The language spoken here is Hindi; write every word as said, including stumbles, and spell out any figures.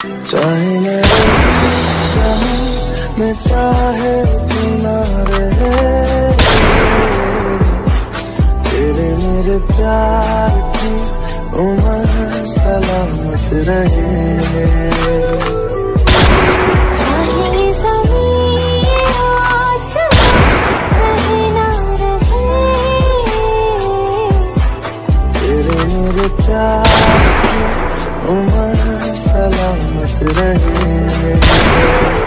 चाहे मैं चाहे मैं चाहे तू ना रहे, तेरे मेरे प्यार की उम्र सलामत रहे। प्यार की उम्र सलामत रहे।